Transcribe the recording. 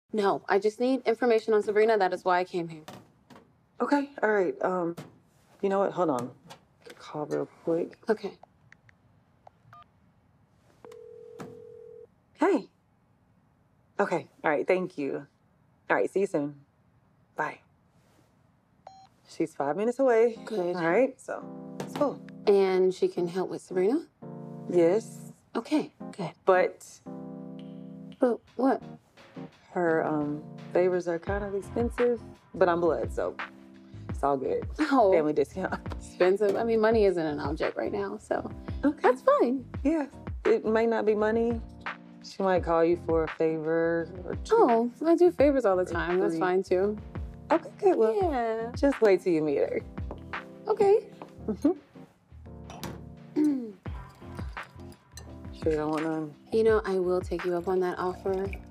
No, I just need information on Sabrina. That is why I came here. Okay, all right. You know what? Hold on. Call real quick. Okay. Hey. Okay, all right, thank you. All right, see you soon. Bye. She's 5 minutes away. Good. All right, so let's go. And she can help with Sabrina? Yes, Okay, good. but But what? her favors are kind of expensive, but I'm blood, so it's all good. Oh, Family discount. expensive. I mean, money isn't an object right now, so Okay. that's fine. Yeah, it might not be money. She might call you for a favor or two. Oh, I do favors all the time. That's Three. fine too. Okay, good. Well, Yeah. just wait till you meet her. Okay. Sure you don't want none? You know, I will take you up on that offer.